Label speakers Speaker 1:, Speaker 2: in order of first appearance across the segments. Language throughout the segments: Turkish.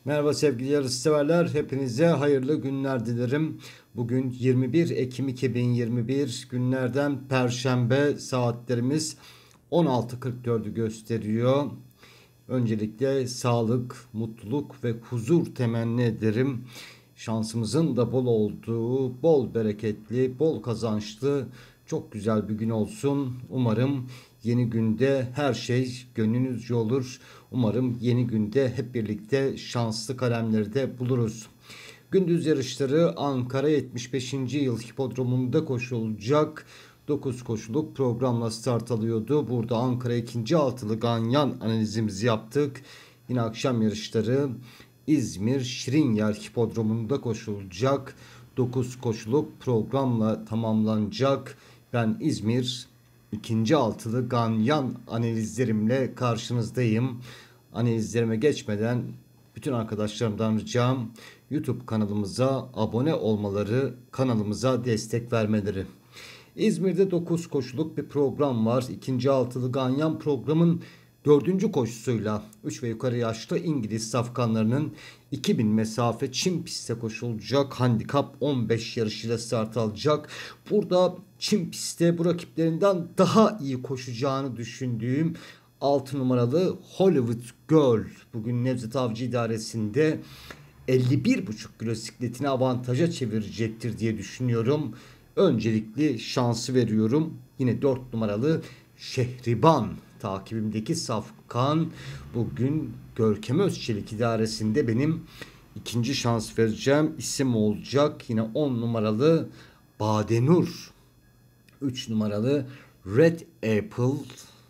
Speaker 1: Merhaba sevgili yarışseverler, hepinize hayırlı günler dilerim. Bugün 21 Ekim 2021 günlerden Perşembe, saatlerimiz 16.44'ü gösteriyor. Öncelikle sağlık, mutluluk ve huzur temenni ederim. Şansımızın da bol olduğu, bol bereketli, bol kazançlı, çok güzel bir gün olsun. Umarım yeni günde her şey gönlünüzce olur. Umarım yeni günde hep birlikte şanslı kalemleri de buluruz. Gündüz yarışları Ankara 75. yıl hipodromunda koşulacak. 9 koşuluk programla start alıyordu. Burada Ankara 2. altılı ganyan analizimizi yaptık. Yine akşam yarışları İzmir Şirinyer hipodromunda koşulacak. 9 koşuluk programla tamamlanacak. Ben İzmir 2. altılı ganyan analizlerimle karşınızdayım. Analizlerime geçmeden bütün arkadaşlarımdan ricam YouTube kanalımıza abone olmaları, kanalımıza destek vermeleri. İzmir'de 9 koşuluk bir program var. 2. altılı ganyan programın 4. koşusuyla 3 ve yukarı yaşlı İngiliz safkanlarının 2000 mesafe çim pistte koşulacak. Handikap 15 yarışıyla start alacak. Burada çim pistte bu rakiplerinden daha iyi koşacağını düşündüğüm 6 numaralı Hollywood Girl bugün Nevzat Avcı idaresinde 51,5 kilo sikletini avantaja çevirecektir diye düşünüyorum. Öncelikli şansı veriyorum. Yine 4 numaralı Şehriban takibimdeki safkan bugün Görkem Özçelik idaresinde benim ikinci şans vereceğim isim olacak. Yine 10 numaralı Badenur, 3 numaralı Red Apple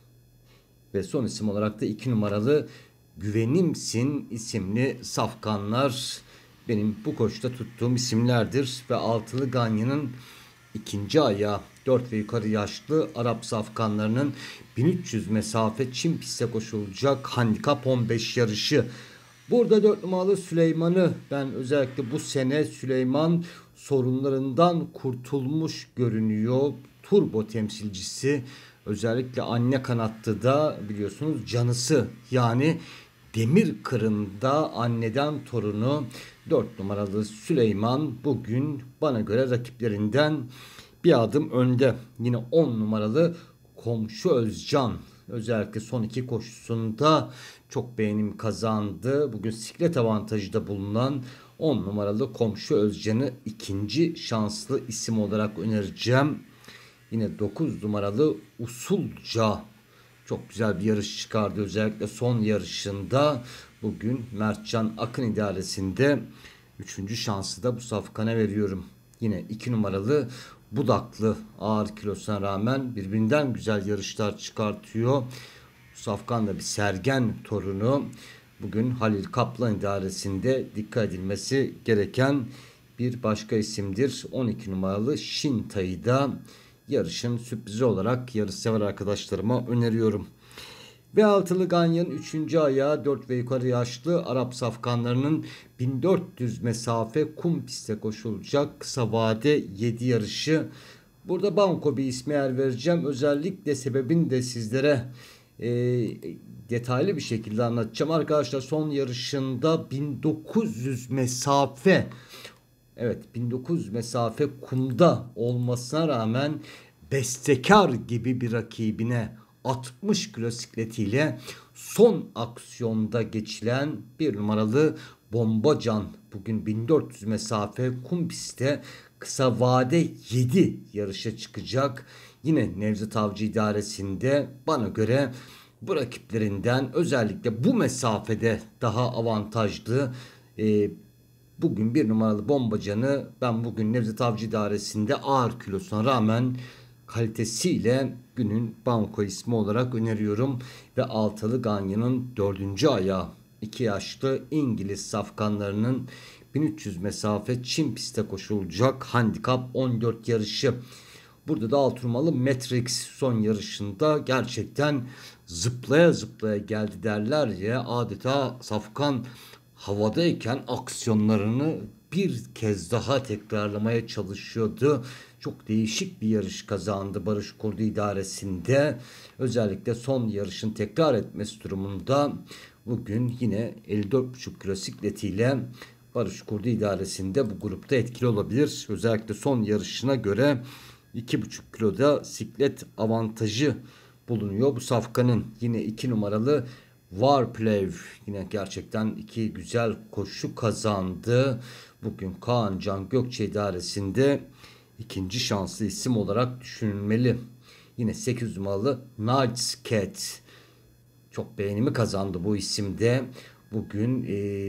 Speaker 1: ve son isim olarak da 2 numaralı Güvenimsin isimli safkanlar benim bu koşuda tuttuğum isimlerdir. Ve altılı ganyanın ikinci ayağı 4 ve yukarı yaşlı Arap safkanlarının 1300 mesafe çim pistte koşulacak handikap 15 yarışı. Burada 4 numaralı Süleyman'ı ben özellikle bu sene Süleyman sorunlarından kurtulmuş görünüyor. Turbo temsilcisi, özellikle anne kanattıda biliyorsunuz canısı, yani demir kırında anneden torunu 4 numaralı Süleyman bugün bana göre rakiplerinden bir adım önde. Yine 10 numaralı Komşu Özcan özellikle son iki koşusunda çok beğenim kazandı. Bugün siklet avantajı da bulunan 10 numaralı Komşu Özcan'ı ikinci şanslı isim olarak önereceğim. Yine 9 numaralı Usulca çok güzel bir yarış çıkardı. Özellikle son yarışında bugün Mertcan Akın idaresinde 3. şansı da bu safkana veriyorum. Yine 2 numaralı Budaklı ağır kilosuna rağmen birbirinden güzel yarışlar çıkartıyor. Bu safkan da bir Sergen torunu. Bugün Halil Kaplan idaresinde dikkat edilmesi gereken bir başka isimdir. 12 numaralı Şinta'yı da yarışın sürprizi olarak yarışsever arkadaşlarıma öneriyorum. Ve altılı ganyanın 3. ayağı 4 ve yukarı yaşlı Arap safkanlarının 1400 mesafe kum pistte koşulacak kısa vade 7 yarışı. Burada banko bir ismi yer vereceğim. Özellikle sebebini de sizlere detaylı bir şekilde anlatacağım. Arkadaşlar son yarışında 1900 mesafe, evet 1900 mesafe kumda olmasına rağmen bestekar gibi bir rakibine 60 kilo sikletiyle son aksiyonda geçilen bir numaralı Bombacan bugün 1400 mesafe kum pistte kısa vade 7 yarışa çıkacak. Yine Nevzat Avcı idaresinde bana göre bu rakiplerinden özellikle bu mesafede daha avantajlı. Bugün bir numaralı Bombacan'ı ben bugün Nevzat Avcı idaresinde ağır kilosuna rağmen kalitesiyle günün banko ismi olarak öneriyorum. Ve altılı ganyanın 4. ayağı 2 yaşlı İngiliz safkanlarının 1300 mesafe çim pistte koşulacak handikap 14 yarışı. Burada da Alturmalı Matrix son yarışında gerçekten zıplaya zıplaya geldi derler ya, adeta safkan havadayken aksiyonlarını bir kez daha tekrarlamaya çalışıyordu. Çok değişik bir yarış kazandı Barış Kurdu idaresinde. Özellikle son yarışın tekrar etmesi durumunda bugün yine 54,5 kilo sikletiyle Barış Kurdu idaresinde bu grupta etkili olabilir. Özellikle son yarışına göre 2,5 kiloda siklet avantajı bulunuyor bu safkanın. Yine 2 numaralı Warplay yine gerçekten iki güzel koşu kazandı. Bugün Kaan Can Gökçe idaresinde ikinci şanslı isim olarak düşünülmeli. Yine 8 numaralı Night Cat çok beğenimi kazandı bu isimde. Bugün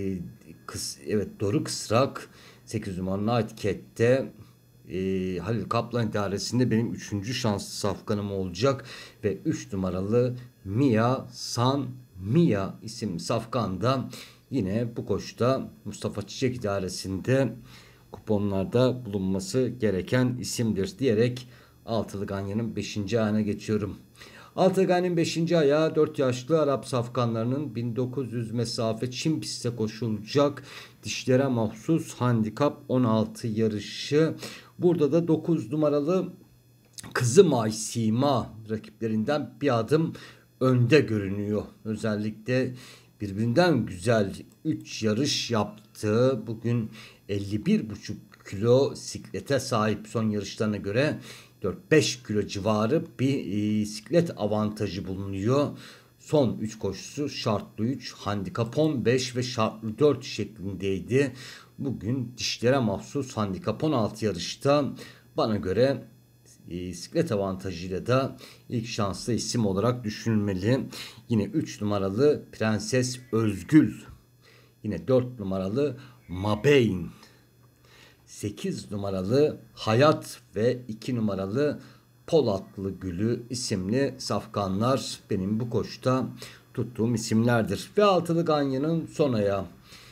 Speaker 1: evet Doruk Kısrak 8 numaralı Night Cat'te Halil Kaplan idaresinde benim 3. şanslı safkanım olacak ve 3 numaralı Mia San Mia isimli safkanda yine bu koşuda Mustafa Çiçek idaresinde kuponlarda bulunması gereken isimdir diyerek altılı ganyanın 5. ayağına geçiyorum. Altılı ganyanın 5. ayağı 4 yaşlı Arap safkanlarının 1900 mesafe Çim pistte koşulacak dişlere mahsus handikap 16 yarışı. Burada da 9 numaralı Kızımay Sima rakiplerinden bir adım önde görünüyor. Özellikle birbirinden güzel 3 yarış yaptı. Bugün 51,5 kilo siklete sahip son yarışlarına göre 4-5 kilo civarı bir siklet avantajı bulunuyor. Son 3 koşusu şartlı 3, handikap 15 ve şartlı 4 şeklindeydi. Bugün dişlere mahsus handikap 16 yarışta bana göre siklet avantajıyla da ilk şanslı isim olarak düşünülmeli. Yine 3 numaralı Prenses Özgül. Yine 4 numaralı Mabeyn. 8 numaralı Hayat ve 2 numaralı Polatlı Gülü isimli safkanlar benim bu koşuda tuttuğum isimlerdir. Ve altılı ganyanın son ayağı.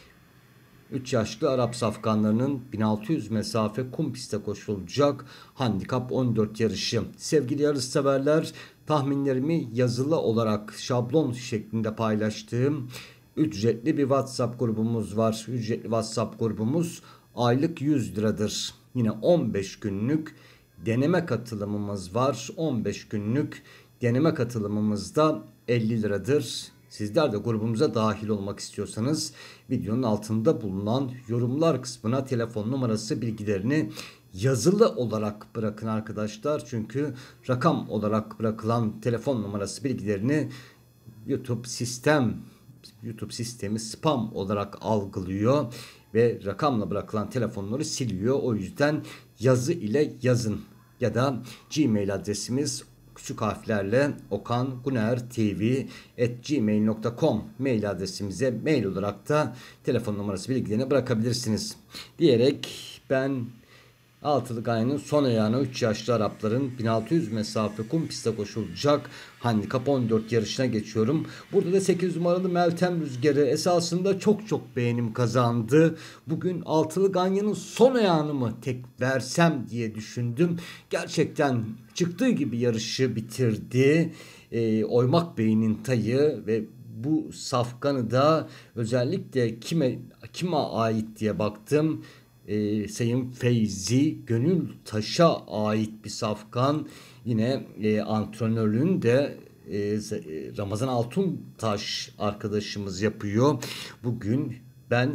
Speaker 1: 3 yaşlı Arap safkanlarının 1600 mesafe kum pistte koşulacak handikap 14 yarışı. Sevgili yarışseverler, tahminlerimi yazılı olarak şablon şeklinde paylaştığım ücretli bir WhatsApp grubumuz var. Ücretli WhatsApp grubumuz aylık 100 liradır. Yine 15 günlük deneme katılımımız var. 15 günlük deneme katılımımızda 50 liradır. Sizler de grubumuza dahil olmak istiyorsanız videonun altında bulunan yorumlar kısmına telefon numarası bilgilerini yazılı olarak bırakın arkadaşlar. Çünkü rakam olarak bırakılan telefon numarası bilgilerini YouTube sistemi spam olarak algılıyor ve rakamla bırakılan telefonları siliyor. O yüzden yazı ile yazın ya da Gmail adresimiz küçük harflerle okangunertv@gmail.com mail adresimize mail olarak da telefon numarası bilgilerini bırakabilirsiniz. Diyerek ben altılı ganyanın son ayağına 3 yaşlı Arapların 1600 mesafe kum pistte koşulacak handikap 14 yarışına geçiyorum. Burada da 8 numaralı Meltem Rüzgarı esasında çok beğenim kazandı. Bugün altılı ganyanın son ayağını mı tek versem diye düşündüm. Gerçekten çıktığı gibi yarışı bitirdi. Oymak Bey'in tayı ve bu safkanı da özellikle kime ait diye baktım. Sayın Feyzi Gönül Taş'a ait bir safkan. Yine antrenörlüğünü de Ramazan Altuntaş arkadaşımız yapıyor. Bugün ben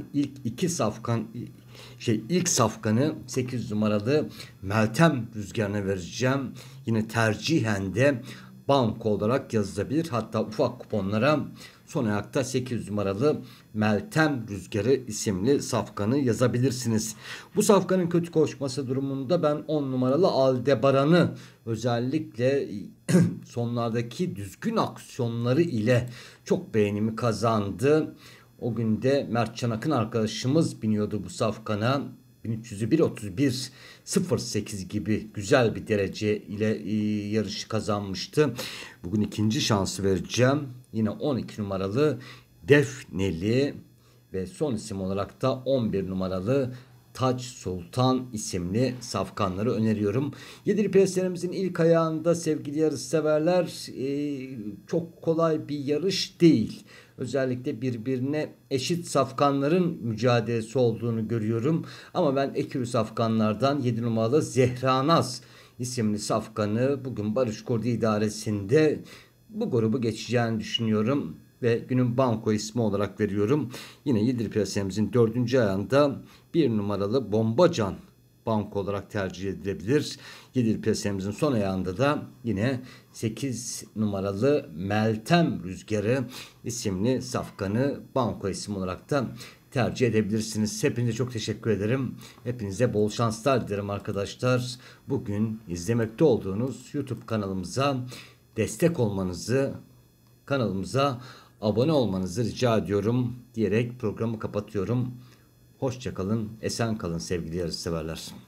Speaker 1: ilk safkanı 8 numaralı Meltem Rüzgarı'na vereceğim. Yine tercihen de banko olarak yazılabilir. Hatta ufak kuponlara son ayakta 8 numaralı Meltem Rüzgarı isimli safkanı yazabilirsiniz. Bu safkanın kötü koşması durumunda ben 10 numaralı Aldebaran'ı özellikle sonlardaki düzgün aksiyonları ile çok beğenimi kazandı. O gün de Mert Çanak'ın arkadaşımız biniyordu bu safkana. 1300'ü 1.31.08 gibi güzel bir derece ile yarışı kazanmıştı. Bugün ikinci şansı vereceğim. Yine 12 numaralı Defneli ve son isim olarak da 11 numaralı Taç Sultan isimli safkanları öneriyorum. Yedili preslerimizin ilk ayağında sevgili yarışseverler çok kolay bir yarış değil. Özellikle birbirine eşit safkanların mücadelesi olduğunu görüyorum. Ama ben ekürü safkanlardan 7 numaralı Zehranaz isimli safkanı bugün Barış Kurdu idaresinde bu grubu geçeceğini düşünüyorum. ve günün banko ismi olarak veriyorum. Yine Yedili piyasamızın 4. ayağında 1 numaralı Bombacan banko olarak tercih edilebilir. Yedili piyasamızın son ayağında da yine 8 numaralı Meltem Rüzgarı isimli safkanı banko isim olarak da tercih edebilirsiniz. Hepinize çok teşekkür ederim. Hepinize bol şanslar dilerim arkadaşlar. Bugün izlemekte olduğunuz YouTube kanalımıza destek olmanızı, kanalımıza abone olmanızı rica ediyorum diyerek programı kapatıyorum. Hoşça kalın, esen kalın sevgili yarışseverler.